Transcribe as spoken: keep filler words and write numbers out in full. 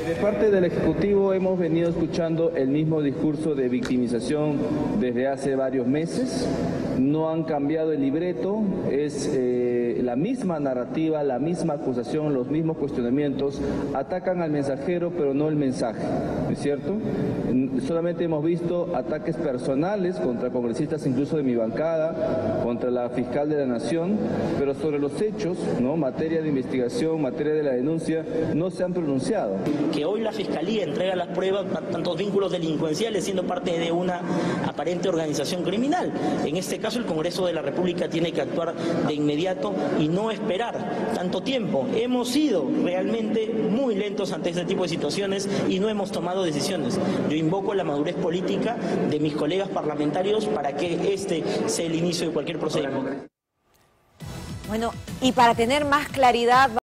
De parte del Ejecutivo hemos venido escuchando el mismo discurso de victimización desde hace varios meses. No han cambiado el libreto, es eh, la misma narrativa, la misma acusación, los mismos cuestionamientos. Atacan al mensajero, pero no el mensaje, ¿no es cierto? Solamente hemos visto ataques personales contra congresistas, incluso de mi bancada, contra la fiscal de la Nación, pero sobre los hechos, ¿no? Materia de investigación, materia de la denuncia, no se han pronunciado. Que hoy la Fiscalía entrega las pruebas, tantos vínculos delincuenciales, siendo parte de una aparente organización criminal. En este caso, el Congreso de la República tiene que actuar de inmediato y no esperar tanto tiempo. Hemos sido realmente muy lentos ante este tipo de situaciones y no hemos tomado decisiones. Yo invoco la madurez política de mis colegas parlamentarios para que este sea el inicio de cualquier procedimiento. Bueno, y para tener más claridad...